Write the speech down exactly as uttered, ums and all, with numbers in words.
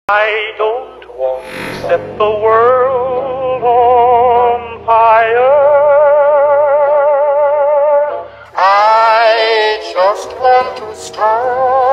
I don't want to set the world on fire. I just want to start